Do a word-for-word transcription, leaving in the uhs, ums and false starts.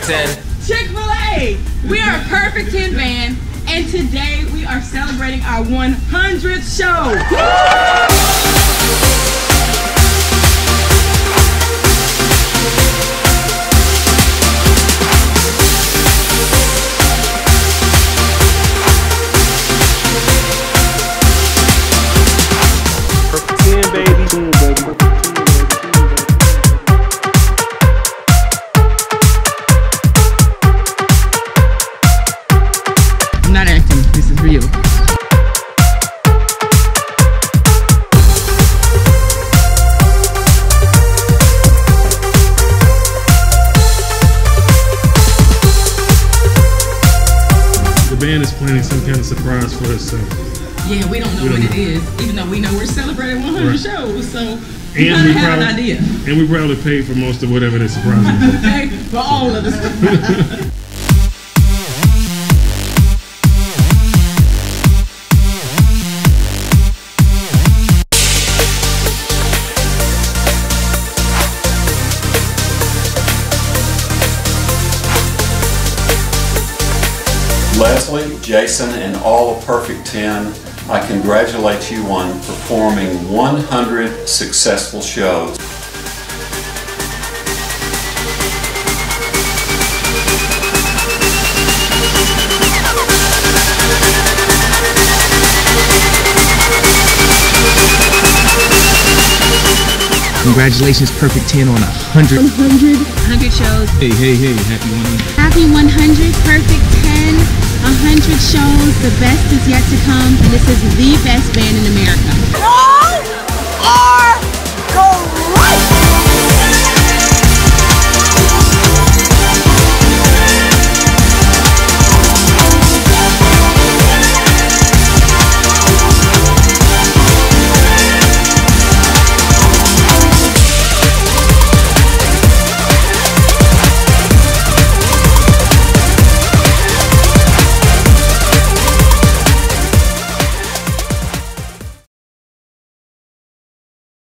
ten. Chick-fil-A! We are a Perfect ten band, and today we are celebrating our one hundredth show. Perfect ten, baby. ten, baby. I'm not acting, this is real. The band is planning some kind of surprise for us, so. Yeah, we don't know We don't what know. it is, even though we know we're celebrating one hundred Right. shows, so we And kind we of have an probably, idea. and we probably paid for most of whatever they're surprising us. Okay, for all of the stuff. Leslie, Jason, and all of Perfect ten, I congratulate you on performing one hundred successful shows. Congratulations, Perfect ten on a hundred. one hundred, one hundred shows. Hey, hey, hey, happy one hundred. Happy one hundred, Perfect ten, one hundred shows. The best is yet to come, and this is the best band in America. All are